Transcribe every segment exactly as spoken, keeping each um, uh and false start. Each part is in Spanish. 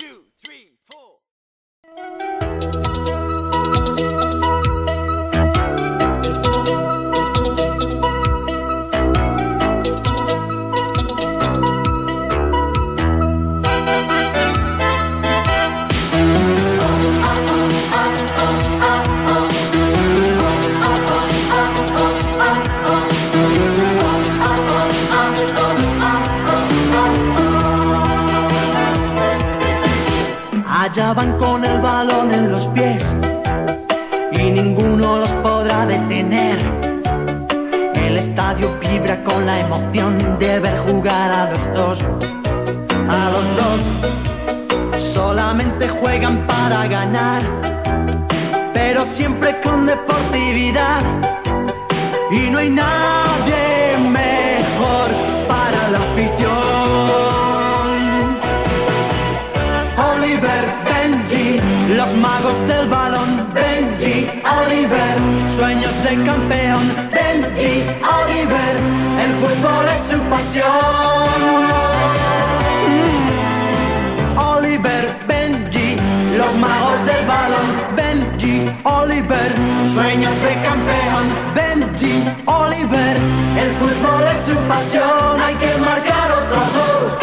two, three, four. Allá van con el balón en los pies y ninguno los podrá detener. El estadio vibra con la emoción de ver jugar a los dos. A los dos solamente juegan para ganar, pero siempre con deportividad. Y no hay nadie mejor para la afición. Oliver, Benji, los magos del balón. Benji, Oliver, sueños de campeón. Benji, Oliver, el fútbol es su pasión. Mm. Oliver, Benji, los magos del balón. Benji, Oliver, sueños de campeón. Benji, Oliver, el fútbol es su pasión. Hay que marcar otro gol.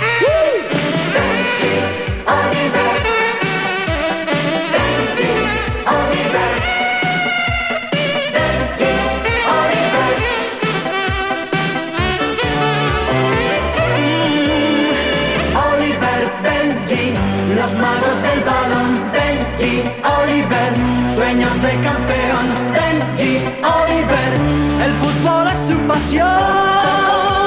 Los magos del balón. Benji, Oliver, sueños de campeón. Benji, Oliver, el fútbol es su pasión.